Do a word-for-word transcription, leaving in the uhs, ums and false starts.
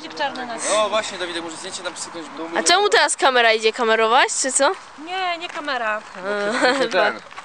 w czarny nas. O właśnie, Dawidek, może zdjęcie tam psyknąć. A czemu teraz kamera idzie kamerować, czy co? Nie, nie kamera. Ten.